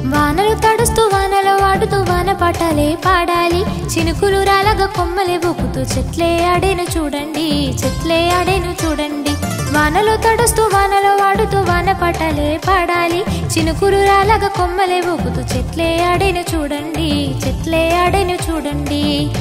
వానలు తడుస్తూ వానలో ఆడుతూ వాన పాటలే పాడాలి చినుకులు రాలగా కొమ్మలే ఊపుతూ చెట్లే ఆడేను చూడండి చెట్లే ఆడేను చూడండి వానలో తడుస్తూ వానలో ఆడుతూ వాన పాటలే పాడాలి చినుకులు రాలగా కొమ్మలే ఊపుతూ చెట్లే ఆడేను చూడండి చెట్లే ఆడేను చూడండి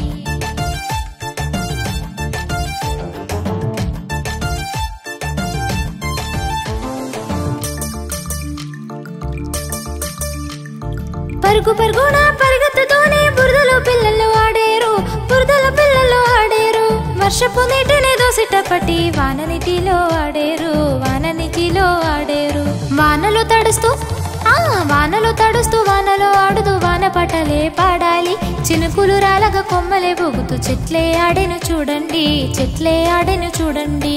పరుగు పరుగున పరిగెత్తుతూనే బురదలో పిల్లలు ఆడేరు బురదలో పిల్లలు ఆడేరు వర్షపు నీటిని దోసిట పట్టి వాననీటిలో ఆడేరు వాననీటిలో ఆడేరు వానలో తడుస్తూ వానలో ఆడుతూ వాన పాటలే పాడాలి చినుకులు రాలగా కొమ్మలే ఊగుతూ చెట్లే ఆడేను చూడండి చెట్లే ఆడేను చూడండి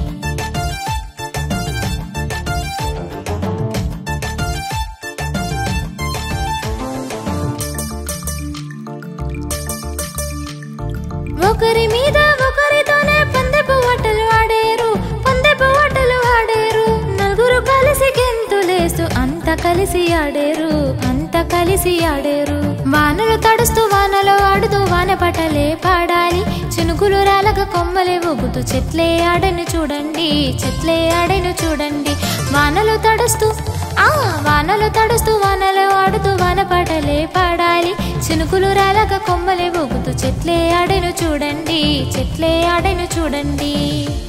ఒకరి మీద ఒకరితోనే పందెపు ఆటలు ఆడేరు పందెపు ఆటలు ఆడేరు నలుగురు కలిసి గెంతులేస్తూ అంత కలిసి ఆడేరు అంత కలిసి ఆడేరు వానలు తడుస్తూ వానలో ఆడుతూ వాన పాటలే పాడాలి చినుకులు రాలగా కొమ్మలే ఊగుతూ చెట్లే ఆడెను చూడండి చెట్లే ఆడెను చూడండి వానలు తడుస్తూ వానలో ఆడుతూ వాన పాటలే పాడాలి చినుకులు రాలగా కొమ్మలే ఊగుతూ చెట్లే ఆడెను చూడండి చెట్లే ఆడెను చూడండి